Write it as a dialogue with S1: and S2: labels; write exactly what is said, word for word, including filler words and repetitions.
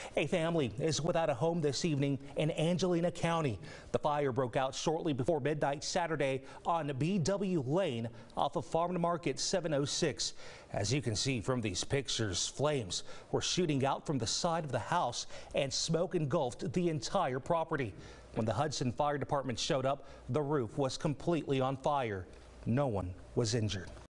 S1: A family is without a home this evening in Angelina County. The fire broke out shortly before midnight Saturday on B W Lane off of Farm to Market seven oh six. As you can see from these pictures, flames were shooting out from the side of the house and smoke engulfed the entire property. When the Hudson Fire Department showed up, the roof was completely on fire. No one was injured.